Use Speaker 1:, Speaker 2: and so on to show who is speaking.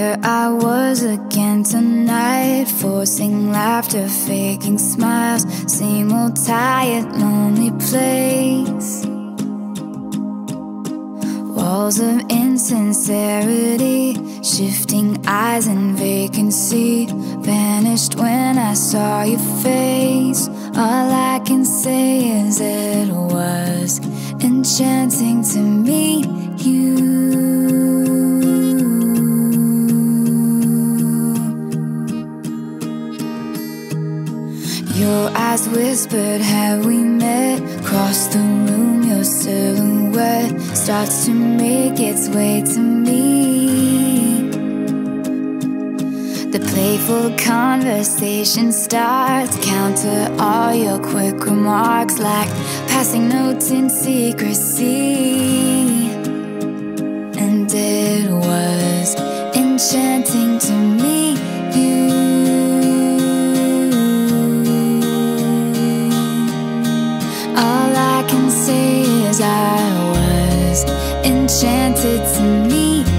Speaker 1: There I was again tonight, forcing laughter, faking smiles. Same old tired, lonely place. Walls of insincerity, shifting eyes and vacancy. Vanished when I saw your face. All I can say is it was enchanting to meet you. Your eyes whispered, have we met? Across the room, your silhouette starts to make its way to me. The playful conversation starts, counter all your quick remarks like passing notes in secrecy. And it was enchanting to meet you. I was enchanted to meet